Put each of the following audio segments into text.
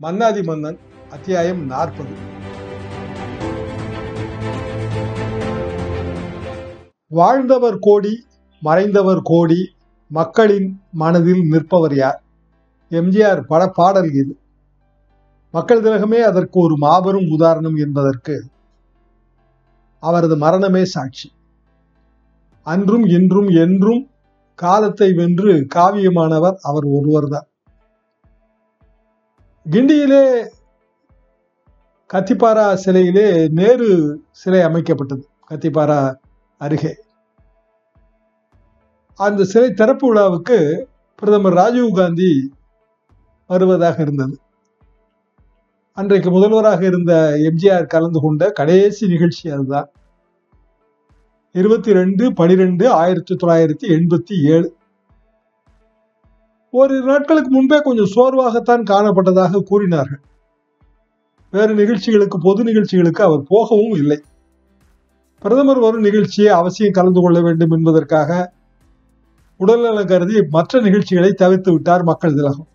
மன்னாதி மன்னன் அத்தியாயம் 40. வாழ்ந்தவர் கோடி, மறைந்தவர் கோடி, மக்களின் மனதில் நிற்பவர் யார்? எம்ஜிஆர் பட பாடல் இது. மக்கள் திலகமே அதற்கு ஒரு மாபெரும் உதாரணம் என்பதற்கு அவரது மரணமே சாட்சி. அன்றும் இன்றும் என்றும் காலத்தை வென்று காவியமானவர் அவர் ஒருவர்தான். கிண்டியிலே கத்திப்பாரா சிலையிலே நேரு சிலை அமைக்கப்பட்டது. கத்திப்பாரா அருகே அந்த சிலை திறப்பு விழாவுக்கு பிரதமர் ராஜீவ்காந்தி வருவதாக இருந்தது. அன்றைக்கு முதல்வராக இருந்த எம்ஜிஆர் கலந்து கொண்ட கடைசி நிகழ்ச்சி அதுதான். 22/12/1987. ஒரு நாட்களுக்கு முன்பே கொஞ்சம் சோர்வாகத்தான் காணப்பட்டதாக கூறினார்கள். வேறு நிகழ்ச்சிகளுக்கு, பொது நிகழ்ச்சிகளுக்கு அவர் போகவும் இல்லை. பிரதமர் வரும் நிகழ்ச்சியை அவசியம் கலந்து கொள்ள வேண்டும் என்பதற்காக உடல்நலம் கருதி மற்ற நிகழ்ச்சிகளை தவிர்த்து விட்டார் மக்கள் திலகம்.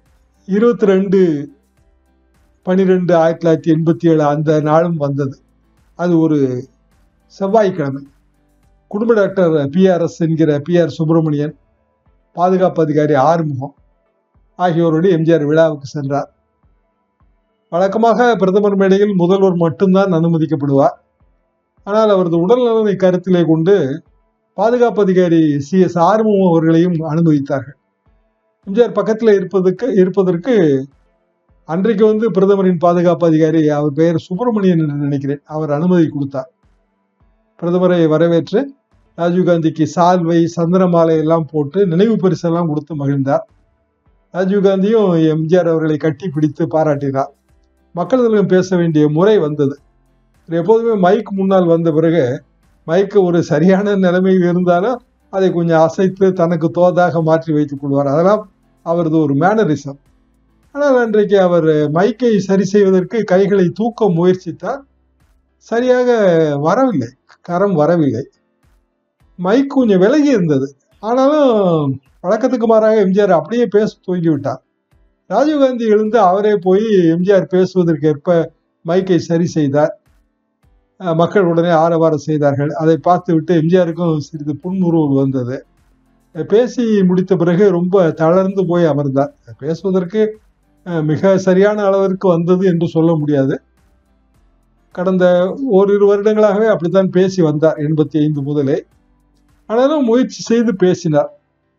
22/12/1987 அந்த நாளும் வந்தது. அது ஒரு செவ்வாய்க்கிழமை. குடும்ப டாக்டர் PRS என்கிற PR சுப்பிரமணியன், பாதுகாப்பு அதிகாரி ஆறுமுகம் ஆகியோரோடு எம்ஜிஆர் விழாவுக்கு சென்றார். வழக்கமாக பிரதமர் மேடையில் முதல்வர் மட்டும்தான் அனுமதிக்கப்படுவார். ஆனால் அவரது உடல் நலனை கருத்திலே கொண்டு பாதுகாப்பு அதிகாரி CS ஆறுமுகம் அவர்களையும் அனுமதித்தார்கள். எம்ஜிஆர் பக்கத்தில் இருப்பதற்கு அன்றைக்கு பிரதமரின் பாதுகாப்பு அதிகாரி, அவர் பெயர் சுப்பிரமணியன் என்று நினைக்கிறேன், அவர் அனுமதி கொடுத்தார். பிரதமரை வரவேற்று ராஜீவ்காந்திக்கு சால்வை, சந்திரமாலை எல்லாம் போட்டு நினைவு பரிசெல்லாம் கொடுத்து மகிழ்ந்தார். ராஜீவ்காந்தியும் எம்ஜிஆர் அவர்களை கட்டி பிடித்து பாராட்டினார். மக்கள் திலகம் பேச வேண்டிய முறை வந்தது. எப்போதுமே மைக் முன்னால் வந்த பிறகு மைக்கு ஒரு சரியான நிலைமையில் இருந்தாலும் அதை கொஞ்சம் அசைத்து தனக்கு தோதாக மாற்றி வைத்துக் கொள்வார். அதெல்லாம் அவரது ஒரு மேனரிசம். ஆனால் அன்றைக்கு அவர் மைக்கை சரி செய்வதற்கு கைகளை தூக்க முயற்சித்தார். சரியாக வரவில்லை, கரம் வரவில்லை. மைக் கொஞ்சம் விலகி இருந்தது. ஆனாலும் வழக்கத்துக்கு மாறாக எம்ஜிஆர் அப்படியே பேச துவங்கிவிட்டார். ராஜீவ்காந்தி எழுந்து அவரே போய் எம்ஜிஆர் பேசுவதற்கேற்ப மைக்கை சரி செய்தார். மக்கள் உடனே ஆரவாரம் செய்தார்கள். அதை பார்த்து விட்டு எம்ஜிஆருக்கும் சிறிது புன்முறுவல் வந்தது. பேசி முடித்த பிறகு ரொம்ப தளர்ந்து போய் அமர்ந்தார். பேசுவதற்கு மிக சரியான அளவிற்கு வந்தது என்று சொல்ல முடியாது. கடந்த ஓரிரு வருடங்களாகவே அப்படித்தான் பேசி வந்தார், 85 முதலே. ஆனாலும் முயற்சி செய்து பேசினார்.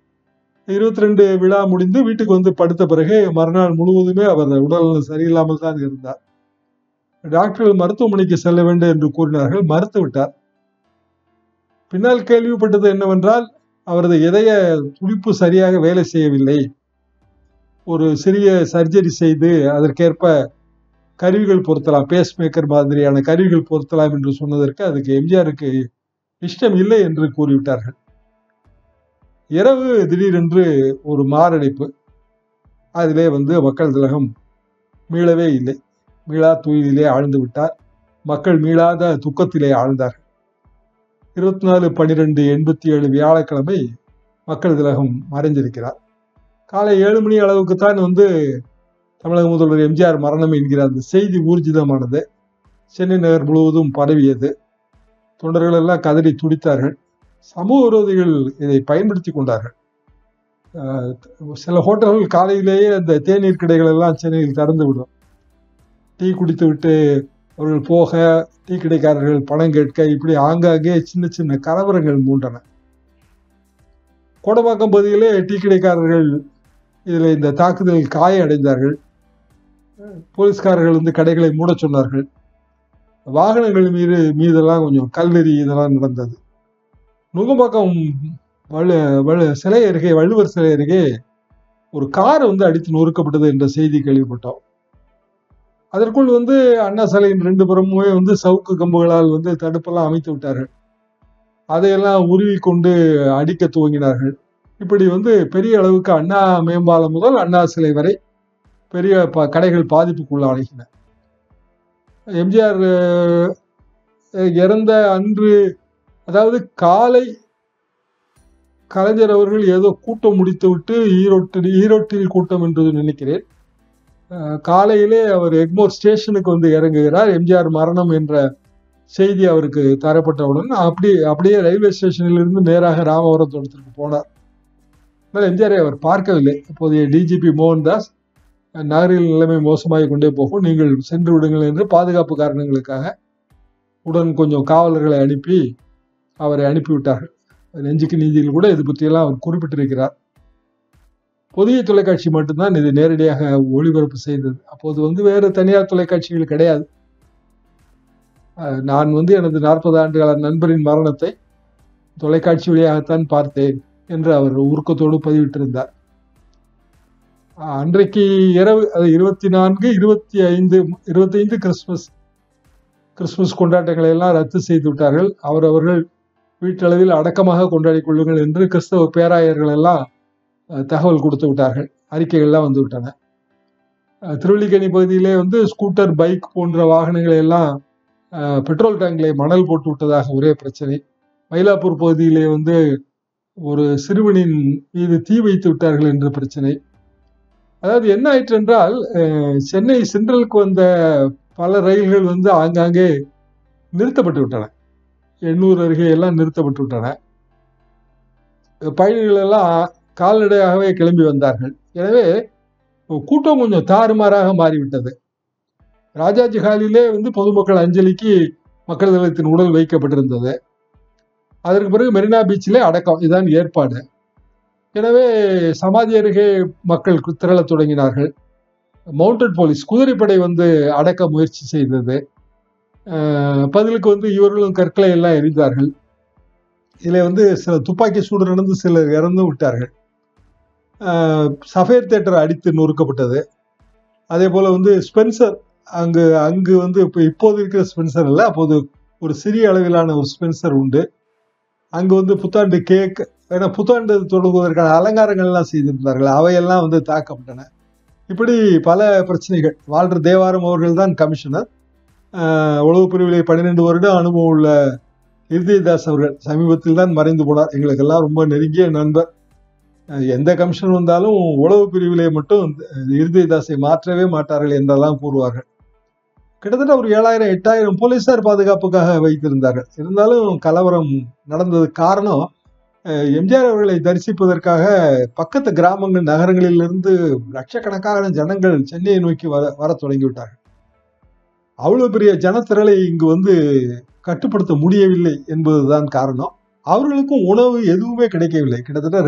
22 விழா முடிந்து வீட்டுக்கு படுத்த பிறகு மறுநாள் முழுவதுமே அவர் உடல்நலம் சரியில்லாமல் தான் இருந்தார். டாக்டர்கள் மருத்துவமனைக்கு செல்ல வேண்டும் என்று கூறினார்கள், மறுத்து விட்டார். பின்னால் கேள்விப்பட்டது என்னவென்றால், அவரது இதய துடிப்பு சரியாக வேலை செய்யவில்லை. ஒரு சிறிய சர்ஜரி செய்து அதற்கேற்ப கருவிகள் பொருத்தலாம், பேஸ் மேக்கர் மாதிரியான கருவிகள் பொருத்தலாம் என்று சொன்னதற்கு அதுக்கு எம்ஜிஆருக்கு இஷ்டம் இல்லை என்று கூறிவிட்டார்கள். இரவு திடீரென்று ஒரு மாரடைப்பு. அதிலே மக்கள் திலகம் மீளவே இல்லை. மீளா துயிலே ஆழ்ந்து விட்டார். மக்கள் மீளாத துக்கத்திலே ஆழ்ந்தார்கள். 24/12/87 வியாழக்கிழமை மக்கள் திலகம் மறைந்திருக்கிறார். காலை 7 மணி அளவுக்குத்தான் தமிழக முதல்வர் எம்ஜிஆர் மரணம் என்கிற அந்த செய்தி ஊர்ஜிதமானது. சென்னை நகர் முழுவதும் பரவியது. தொண்டர்கள் எல்லாம் கதறி துடித்தார்கள். சமூக விரோதிகள் இதை பயன்படுத்தி கொண்டார்கள். சில ஹோட்டல்கள் காலையிலேயே அந்த தேநீர் கடைகள் எல்லாம் சென்னையில் திறந்து விடும். டீ குடித்து விட்டு அவர்கள் போக, டீ கடைக்காரர்கள் பணம் கேட்க, இப்படி ஆங்காங்கே சின்ன சின்ன கலவரங்கள் மூண்டன. கோடம்பாக்கம் பகுதியிலே டீ கடைக்காரர்கள் இதில் இந்த தாக்குதலில் காயம் அடைந்தார்கள். போலீஸ்காரர்கள் கடைகளை மூட சொன்னார்கள். வாகனங்கள் மீதெல்லாம் கொஞ்சம் கல்லெறி இதெல்லாம் நடந்தது. நுங்கம்பாக்கம் சிலை அருகே, வள்ளுவர் சிலை அருகே ஒரு கார் அடித்து நொறுக்கப்பட்டது என்ற செய்தி கேள்விப்பட்டோம். அதற்குள் அண்ணா சாலையின் 2 புறமுமே சவுக்கு கம்புகளால் தடுப்பெல்லாம் அமைத்து விட்டார்கள். அதையெல்லாம் உருவி கொண்டு அடிக்க துவங்கினார்கள். இப்படி பெரிய அளவுக்கு அண்ணா மேம்பாலம் முதல் அண்ணா சிலை வரை பெரிய கடைகள் பாதிப்புக்குள்ளாகின. எம்ஜிஆர் இறந்த அன்று, அதாவது காலை கலைஞர் அவர்கள் ஏதோ கூட்டம் முடித்து விட்டு ஈரோட்டில் கூட்டம் என்று நினைக்கிறேன், காலையிலே அவர் எக்மோர் ஸ்டேஷனுக்கு வந்து இறங்குகிறார். எம்ஜிஆர் மரணம் என்ற செய்தி அவருக்கு தரப்பட்டவுடன் அப்படியே ரயில்வே ஸ்டேஷனில் இருந்து நேராக ராமவரம் தோட்டத்திற்கு போனார். ஆனால் எம்ஜிஆரை அவர் பார்க்கவில்லை. இப்போதைய டிஜிபி மோகன்தாஸ், நகரில் நிலைமை மோசமாகி கொண்டே போகும், நீங்கள் சென்று விடுங்கள் என்று பாதுகாப்பு காரணங்களுக்காக உடன் கொஞ்சம் காவலர்களை அனுப்பி அவரை அனுப்பிவிட்டார்கள். நெஞ்சுக்கு நீதியில் கூட இது பற்றியெல்லாம் அவர் குறிப்பிட்டிருக்கிறார். புதிய தொலைக்காட்சி மட்டும்தான் இது நேரடியாக ஒளிபரப்பு செய்தது. அப்போது வந்து வேறு தனியார் தொலைக்காட்சிகள் கிடையாது. நான் வந்து எனது 40 ஆண்டுகால நண்பரின் மரணத்தை தொலைக்காட்சி வழியாகத்தான் பார்த்தேன் என்று அவர் உருக்கத்தோடு பதிவிட்டிருந்தார். அன்றைக்கு இரவு 24, 25 கிறிஸ்துமஸ் கொண்டாட்டங்களை எல்லாம் ரத்து செய்து விட்டார்கள். அவர்கள் வீட்டளவில் அடக்கமாக கொண்டாடி கொள்ளுங்கள் என்று கிறிஸ்தவ பேராயர்கள் எல்லாம் தகவல் கொடுத்து விட்டார்கள். அறிக்கைகள்லாம் வந்து விட்டன. திருவல்லிக்கேணி பகுதியிலே வந்து ஸ்கூட்டர், பைக் போன்ற வாகனங்களை எல்லாம் பெட்ரோல் டேங்கிலே மணல் போட்டு விட்டதாக ஒரே பிரச்சனை. மயிலாப்பூர் பகுதியிலே வந்து ஒரு சிறுவனின் மீது தீ வைத்து விட்டார்கள் என்ற பிரச்சனை. அதாவது என்ன ஆயிற்று என்றால், சென்னை சென்ட்ரலுக்கு வந்த பல ரயில்கள் வந்து ஆங்காங்கே நிறுத்தப்பட்டு விட்டன. 800 அருகே எல்லாம் நிறுத்தப்பட்டு விட்டன. பயணிகள் எல்லாம் கால்நடையாகவே கிளம்பி வந்தார்கள். எனவே கூட்டம் கொஞ்சம் தாறுமாறாக மாறிவிட்டது. ராஜாஜி ஹாலிலே வந்து பொதுமக்கள் அஞ்சலிக்கு மக்கள் தலைவத்தின் உடல் வைக்கப்பட்டிருந்தது. அதற்கு பிறகு மெரினா பீச்சிலே அடக்கம், இதுதான் ஏற்பாடு. எனவே சமாதி அருகே மக்கள் திரளத் தொடங்கினார்கள். மவுண்டட் போலீஸ், குதிரைப்படை வந்து அடக்க முயற்சி செய்தது. பதிலுக்கு வந்து இவர்களும் கற்களை எல்லாம் எரிந்தார்கள். இதில் வந்து சில துப்பாக்கி சூடு நடந்து சிலர் இறந்து விட்டார்கள். சஃபேர் தியேட்டர் அடித்து நொறுக்கப்பட்டது. அதே போல வந்து ஸ்பென்சர், அங்கு வந்து இப்போது இருக்கிற ஸ்பென்சர் இல்லை, அப்போது ஒரு சிறிய அளவிலான ஒரு ஸ்பென்சர் உண்டு. அங்கு வந்து புத்தாண்டு கேக், ஏன்னா புத்தாண்டு தொடங்குவதற்கான அலங்காரங்கள் எல்லாம் செய்திருந்தார்கள், அவையெல்லாம் வந்து தாக்கப்பட்டன. இப்படி பல பிரச்சனைகள். வால்டர் தேவாரம் அவர்கள் தான் கமிஷனர். உளவு பிரிவிலே 12 வருடம் அனுபவம் உள்ள இருதயதாஸ் அவர்கள் சமீபத்தில் தான் மறைந்து போனார். எங்களுக்கெல்லாம் ரொம்ப நெருங்கிய நண்பர். எந்த கமிஷன் வந்தாலும் உளவு பிரிவிலே மட்டும் இருதயதாஸை மாற்றவே மாட்டார்கள் என்றெல்லாம் கூறுவார்கள். கிட்டத்தட்ட ஒரு 7000 8000 போலீசார் பாதுகாப்புக்காக வைத்திருந்தார்கள். இருந்தாலும் கலவரம் நடந்தது காரணம், எம்ஜிஆர் அவர்களை தரிசிப்பதற்காக பக்கத்து கிராமங்கள், நகரங்களிலிருந்து லட்சக்கணக்கான ஜனங்கள் சென்னையை நோக்கி வர தொடங்கிவிட்டார்கள். அவ்வளவு பெரிய ஜனத்திரளை இங்கு வந்து கட்டுப்படுத்த முடியவில்லை என்பதுதான் காரணம். அவர்களுக்கும் உணவு எதுவுமே கிடைக்கவில்லை. கிட்டத்தட்ட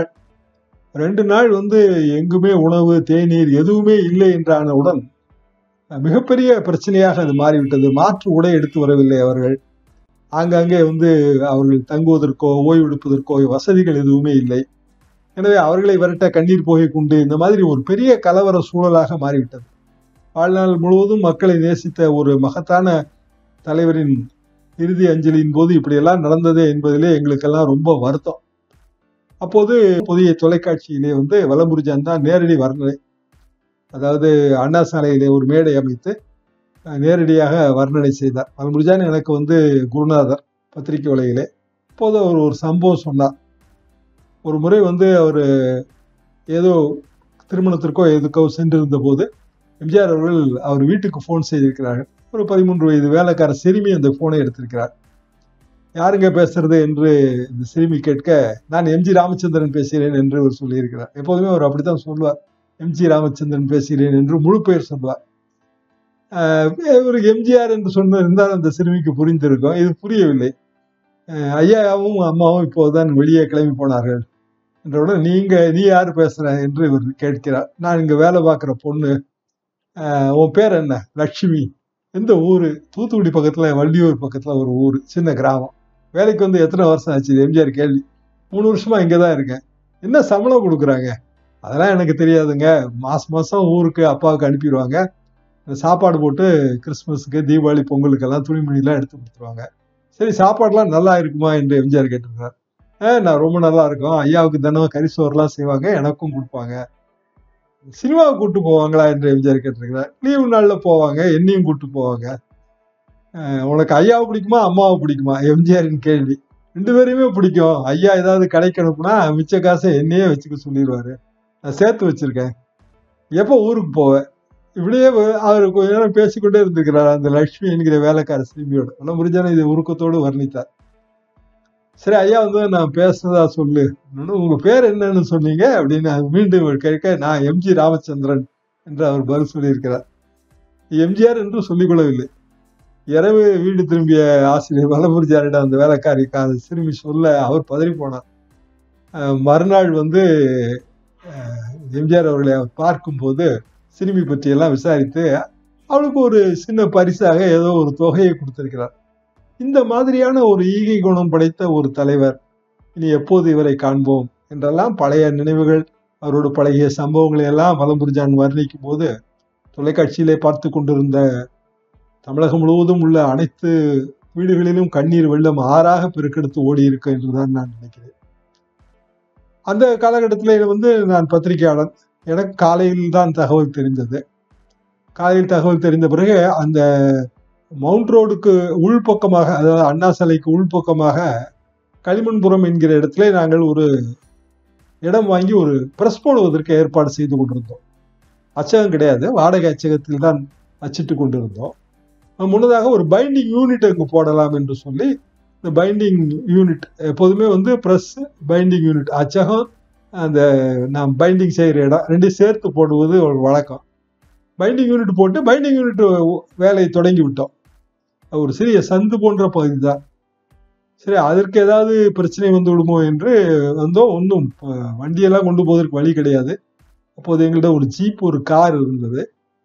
2 நாள் வந்து எங்குமே உணவு, தேநீர் எதுவுமே இல்லை என்றானவுடன் மிகப்பெரிய பிரச்சனையாக அது மாறிவிட்டது. மாற்று உடை எடுத்து வரவில்லை அவர்கள். ஆங்காங்கே வந்து அவர்கள் தங்குவதற்கோ ஓய்வெடுப்பதற்கோ வசதிகள் எதுவுமே இல்லை. எனவே அவர்களை விரட்ட கண்ணீர் புகை குண்டு, இந்த மாதிரி ஒரு பெரிய கலவர சூழலாக மாறிவிட்டது. வாழ்நாள் முழுவதும் மக்களை நேசித்த ஒரு மகத்தான தலைவரின் இறுதி அஞ்சலியின் போது இப்படியெல்லாம் நடந்ததே என்பதிலே எங்களுக்கெல்லாம் ரொம்ப வருத்தம். அப்போது புதிய தொலைக்காட்சியிலே வந்து வலம்புரிஜான் தான் நேரடி வர்ணனை, அதாவது அண்ணா சாலையிலே ஒரு மேடை அமைத்து நேரடியாக வர்ணனை செய்தார். வலம்புரிஜான் எனக்கு வந்து குருநாதர் பத்திரிகை உலகிலே. அப்போது அவர் ஒரு சம்பவம் சொன்னார். ஒரு முறை வந்து அவர் ஏதோ திருமணத்திற்கோ எதுக்கோ சென்றிருந்த போது எம்ஜிஆர் அவர்கள் அவர் வீட்டுக்கு போன் செய்திருக்கிறார்கள். ஒரு 13 வயது வேலைக்கார சிறுமி அந்த போனை எடுத்திருக்கிறார். யாருங்க பேசுறது என்று இந்த சிறுமி கேட்க, நான் எம்ஜி ராமச்சந்திரன் பேசுகிறேன் என்று அவர் சொல்லியிருக்கிறார். எப்போதுமே அவர் அப்படித்தான் சொல்வார், எம்ஜி ராமச்சந்திரன் பேசுகிறேன் என்று முழு பெயர் சொல்வார். ஒரு எம்ஜிஆர் என்று சொன்னிருந்தால் அந்த சிறுமிக்கு புரிந்திருக்கும். இது புரியவில்லை. ஐயாவும் அம்மாவும் இப்போதுதான் வெளியே கிளம்பி போனார்கள் என்றவுடன், நீ யாரு பேசுற என்று இவர் கேட்கிறார். நான் இங்க வேலை பார்க்கிற பொண்ணு. உன் பேர் என்ன? லட்சுமி. எந்த ஊரு? தூத்துக்குடி பக்கத்துல, வள்ளியூர் பக்கத்துல ஒரு ஊர், சின்ன கிராமம். வேலைக்கு வந்து எத்தனை வருஷம் ஆச்சு? எம்ஜிஆர் கேள்வி. 3 வருஷமா இங்கதான் இருக்கேன். என்ன சம்பளம் கொடுக்குறாங்க? அதெல்லாம் எனக்கு தெரியாதுங்க. மாசம் ஊருக்கு அப்பாவுக்கு அனுப்பிடுவாங்க. சாப்பாடு போட்டு கிறிஸ்துமஸுக்கு, தீபாவளி, பொங்கலுக்கெல்லாம் துணிமணிலாம் எடுத்து கொடுத்துருவாங்க. சரி, சாப்பாடுலாம் நல்லா இருக்குமா என்று எம்ஜிஆர் கேட்டிருக்கிறார். நான் ரொம்ப நல்லா இருக்கும். ஐயாவுக்கு தினம் கரிசோறுலாம் செய்வாங்க, எனக்கும் கொடுப்பாங்க. சினிமாவை கூட்டு போவாங்களா என்று எம்ஜிஆர் கேட்டிருக்கிறார். லீவு நாள்ல போவாங்க, என்னையும் கூட்டு போவாங்க. உனக்கு ஐயாவை பிடிக்குமா அம்மாவை பிடிக்குமா? எம்ஜிஆரின் கேள்வி. 2 பேரையுமே பிடிக்கும். ஐயா ஏதாவது கடைக்கு அனுப்புனா மிச்ச காசை என்னையே வச்சுக்க சொல்லிடுவாரு. நான் சேர்த்து வச்சிருக்கேன். எப்போ ஊருக்கு போவேன்? இப்படியே அவர் கொஞ்ச நேரம் பேசிக்கொண்டே இருந்திருக்கிறார் அந்த லட்சுமி என்கிற வேலைக்கார சிறுமியோட. வலம்புரிஜான் இதை உருக்கத்தோடு வர்ணித்தார். சரி ஐயா வந்து நான் பேசுனதா சொல்லு, உங்க பேர் என்னன்னு சொன்னீங்க அப்படின்னு மீண்டும் கேட்க, நான் எம்ஜி ராமச்சந்திரன் என்று அவர் பதில் சொல்லியிருக்கிறார். எம்ஜிஆர் என்று சொல்லிக் கொள்ளவில்லை. இரவு வீடு திரும்பிய ஆசிரியர் வலம்புரிஜானிடம் அந்த வேலைக்காரி சிறுமி சொல்ல அவர் பதறி போனார். மறுநாள் வந்து எம்ஜிஆர் அவர்களை அவர் பார்க்கும்போது சிறுமி பற்றியெல்லாம் விசாரித்து அவளுக்கு ஒரு சின்ன பரிசாக ஏதோ ஒரு தொகையை கொடுத்திருக்கிறார். இந்த மாதிரியான ஒரு ஈகை குணம் படைத்த ஒரு தலைவர் இனி எப்போது இவரை காண்போம் என்றெல்லாம் பழைய நினைவுகள், அவரோடு பழகிய சம்பவங்களை எல்லாம் வலம்புரிஜான் வர்ணிக்கும் போது தொலைக்காட்சியிலே பார்த்து கொண்டிருந்த தமிழகம் முழுவதும் உள்ள அனைத்து வீடுகளிலும் கண்ணீர் வெள்ளம் ஆறாக பெருக்கெடுத்து ஓடி இருக்கு என்றுதான் நான் நினைக்கிறேன். அந்த காலகட்டத்தில் வந்து நான் பத்திரிகையாளன். எனக்கு காலையில் தான் தகவல் தெரிந்தது. காலையில் தகவல் தெரிந்த பிறகு அந்த மவுண்ட் ரோடுக்கு உள்பக்கமாக, அதாவது அண்ணா சிலைக்கு உள்பக்கமாக களிமண்புரம் என்கிற இடத்துல நாங்கள் ஒரு இடம் வாங்கி ஒரு பிரஸ் போடுவதற்கு ஏற்பாடு செய்து கொண்டிருந்தோம். அச்சகம் கிடையாது, வாடகை அச்சகத்தில் தான் அச்சிட்டு கொண்டிருந்தோம். முன்னதாக ஒரு பைண்டிங் யூனிட் அங்கு போடலாம் என்று சொல்லி, இந்த பைண்டிங் யூனிட் எப்போதுமே வந்து பிரஸ் பைண்டிங் யூனிட், அச்சகம் அந்த நாம் பைண்டிங் செய்கிற இடம் ரெண்டையும் சேர்த்து போடுவது ஒரு வழக்கம். பைண்டிங் யூனிட் போட்டு பைண்டிங் யூனிட் வேலையை தொடங்கி விட்டோம். ஒரு சிறிய சந்து போன்ற பகுதி தான். சரி, அதற்கு ஏதாவது பிரச்சனை வந்து விடுமோ என்று வந்தோம். ஒன்றும் வண்டியெல்லாம் கொண்டு போவதற்கு வழி கிடையாது. அப்போது எங்கள்கிட்ட ஒரு ஜீப், ஒரு கார் இருந்தது.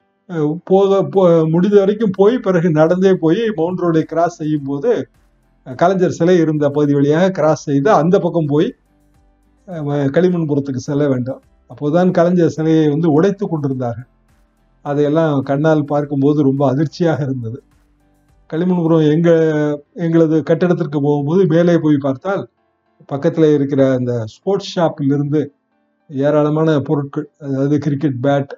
முடிந்த வரைக்கும் போய் பிறகு நடந்தே போய் மவுண்ட் ரோடை கிராஸ் செய்யும் போது கலைஞர் சிலை இருந்த பகுதி வழியாக கிராஸ் செய்து அந்த பக்கம் போய் களிமண்புரத்துக்கு செல்ல வேண்டும். அப்போதுதான் கலைஞர் சிலையை வந்து உடைத்து கொண்டிருந்தார்கள். அதையெல்லாம் கண்ணால் பார்க்கும்போது ரொம்ப அதிர்ச்சியாக இருந்தது. களிமண்புரம் எங்களது கட்டிடத்திற்கு போகும்போது மேலே போய் பார்த்தால் பக்கத்தில் இருக்கிற அந்த ஸ்போர்ட்ஸ் ஷாப்பில் இருந்து ஏராளமான பொருட்கள், அதாவது கிரிக்கெட் பேட்,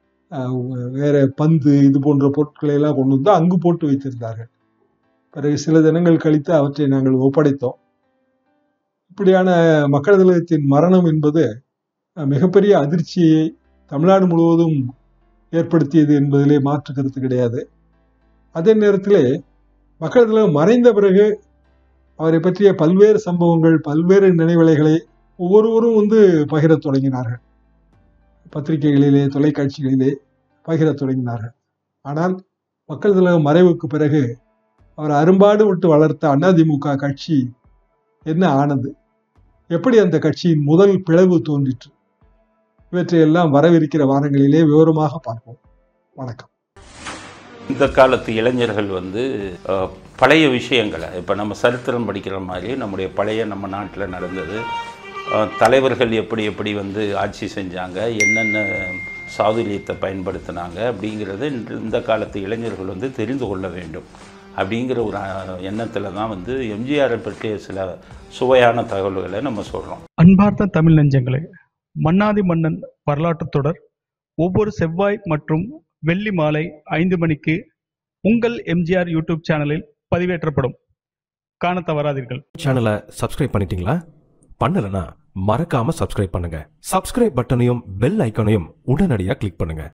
வேற பந்து, இது போன்ற பொருட்களை எல்லாம் கொண்டு வந்து அங்கு போட்டு வைத்திருந்தார்கள். பிறகு சில தினங்கள் கழித்து அவற்றை நாங்கள் ஒப்படைத்தோம். இப்படியான மக்கள் திலகத்தின் மரணம் என்பது மிகப்பெரிய அதிர்ச்சியை தமிழ்நாடு முழுவதும் ஏற்படுத்தியது என்பதிலே மாற்று கருத்து கிடையாது. அதே நேரத்திலே மக்கள் திலகம் மறைந்த பிறகு அவரை பற்றிய பல்வேறு சம்பவங்கள், பல்வேறு நினைவலைகளை ஒவ்வொருவரும் வந்து பகிரத் தொடங்கினார்கள். பத்திரிகைகளிலே, தொலைக்காட்சிகளிலே பகிரத் தொடங்கினார்கள். ஆனால் மக்கள் திலகம் மறைவுக்கு பிறகு அவர் அரும்பாடு விட்டு வளர்த்த அதிமுக கட்சி என்ன ஆனது, எப்படி அந்த கட்சியின் முதல் பிளவு தோன்றிற்று, இவற்றையெல்லாம் வரவிருக்கிற வாரங்களிலே விவரமாக பார்ப்போம். வணக்கம். இந்த காலத்து இளைஞர்கள் வந்து பழைய விஷயங்களை, இப்போ நம்ம சரித்திரம் படிக்கிற மாதிரி நம்முடைய பழைய நம்ம நாட்டில் நடந்தது, தலைவர்கள் எப்படி எப்படி வந்து ஆட்சி செஞ்சாங்க, என்னென்ன சாதுரியத்தை பயன்படுத்தினாங்க அப்படிங்கிறத இந்த காலத்து இளைஞர்கள் வந்து தெரிந்து கொள்ள வேண்டும் அப்படிங்கிற ஒரு எண்ணத்தில் தான் வந்து எம்ஜிஆரை பற்றிய சில சுவையான தகவல்களை நம்ம சொல்கிறோம். அன்பார்ந்த தமிழ் நெஞ்சங்களே, மன்னாதி மன்னன் வரலாற்று தொடர் ஒவ்வொரு செவ்வாய் மற்றும் வெள்ளி மாலை 5 மணிக்கு உங்கள் எம்ஜிஆர் யூடியூப் சேனலில் பதிவேற்றப்படும். காண தவறாதீர்கள். சேனலை சப்ஸ்கிரைப் பண்ணிட்டீங்களா? பண்ணலனா மறக்காம சப்ஸ்கிரைப் பண்ணுங்க. சப்ஸ்கிரைப் பட்டனையும் பெல் ஐக்கானையும் உடனடியாக கிளிக் பண்ணுங்க.